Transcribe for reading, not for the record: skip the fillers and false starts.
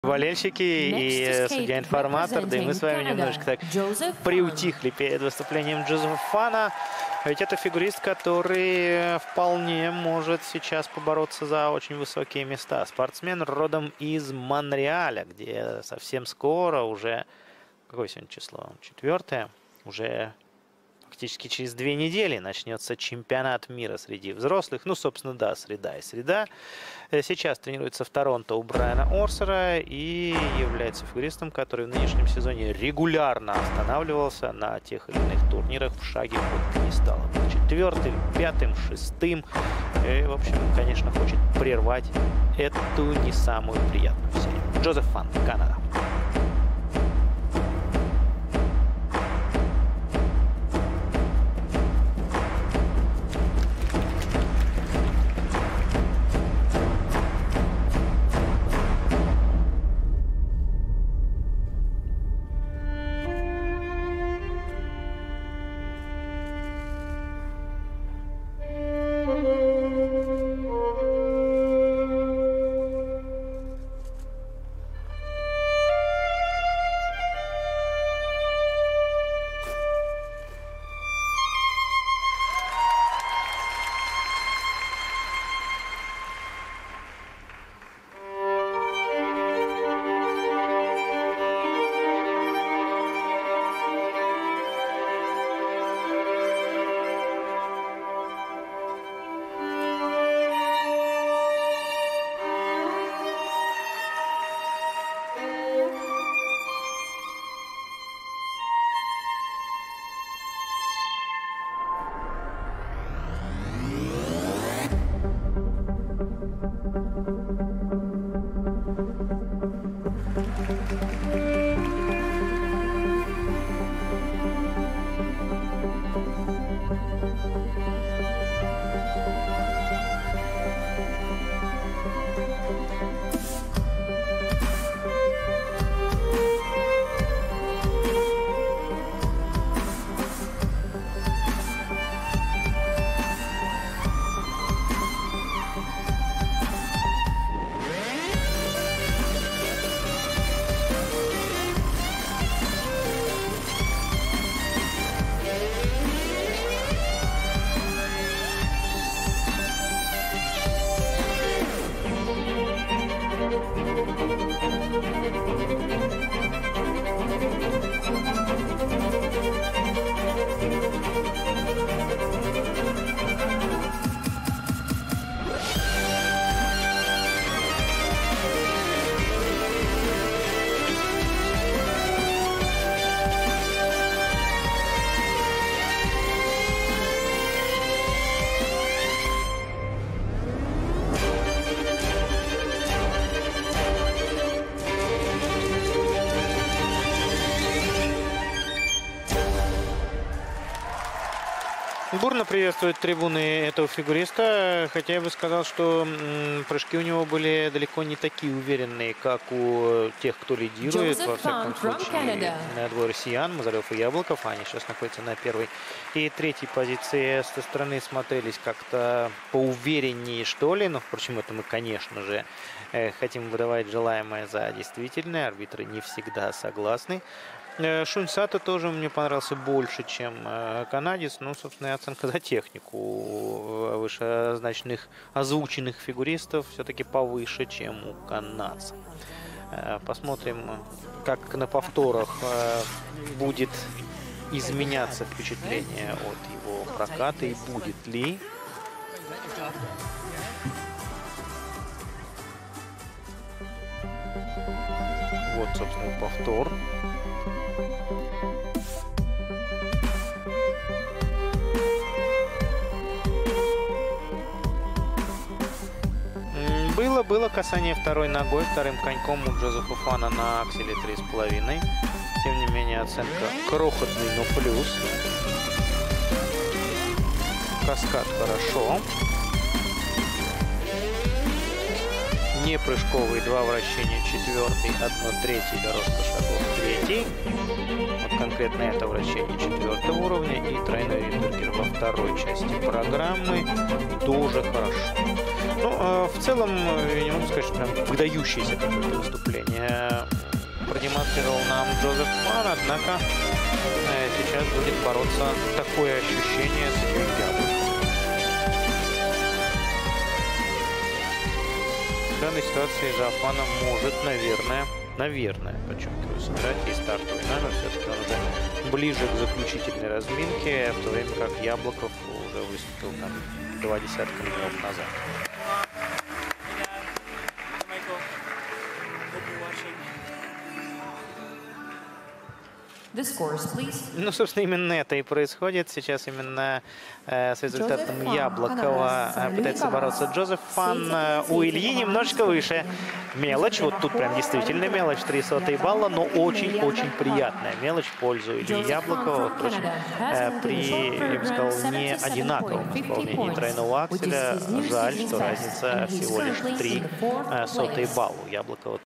Болельщики и судья-информатор, да и мы с вами немножечко так приутихли перед выступлением Джозефа Фана. Ведь это фигурист, который вполне может сейчас побороться за очень высокие места. Спортсмен родом из Монреаля, где совсем скоро уже... Какое сегодня число? 4-е. Уже фактически через 2 недели начнется чемпионат мира среди взрослых. Ну, собственно, да, среда и среда. Сейчас тренируется в Торонто у Брайана Орсера и является фигуристом, который в нынешнем сезоне регулярно останавливался на тех или иных турнирах в шаге от пьедестала. 4-м, 5-м, 6-м. И, в общем, конечно, хочет прервать эту не самую приятную серию. Джозеф Фан, Канада. Бурно приветствуют трибуны этого фигуриста, хотя я бы сказал, что прыжки у него были далеко не такие уверенные, как у тех, кто лидирует. Во всяком случае, двое россиян, Мазарев и Яблоков, они сейчас находятся на 1-й и 3-й позиции. Со стороны смотрелись как-то поувереннее, что ли, но, впрочем, это мы, конечно же, хотим выдавать желаемое за действительное, арбитры не всегда согласны. Шуньсата тоже мне понравился больше, чем канадец. Ну, собственно, и оценка за технику вышеозначенных озвученных фигуристов все-таки повыше, чем у канадцев. Посмотрим, как на повторах будет изменяться впечатление от его проката и будет ли. Вот, собственно, повтор. Было касание второй ногой, вторым коньком у Джозефа Фана на акселе 3,5. Тем не менее, оценка крохотный, но плюс. Каскад хорошо. Не прыжковый, 2 вращения, 4-й, 1/3 дорожка шагов, 3-й. Вот конкретно это вращение 4-го уровня и тройной ридбергер во второй части программы. Тоже хорошо. Ну, в целом, я не могу сказать, что прям выдающееся какое-то выступление продемонстрировал нам Джозеф Фан, однако сейчас будет бороться такое ощущение с яблоком. В данной ситуации за Фаном может, наверное, подчеркиваю, сыграть и стартовый номер. Все-таки он уже ближе к заключительной разминке, в то время как Яблоков уже выступил там 2 десятка минут назад. Ну, собственно, именно это и происходит. Сейчас именно с результатом Яблокова пытается бороться Джозеф Фан. У Ильи немножечко выше. Мелочь, вот тут прям действительно мелочь, 0,03 балла, но очень-очень приятная мелочь в пользу Ильи Яблокова. Впрочем, при, я бы сказал, не одинаковом исполнении тройного акселя. Жаль, что разница всего лишь 0,03 балла у Яблокова.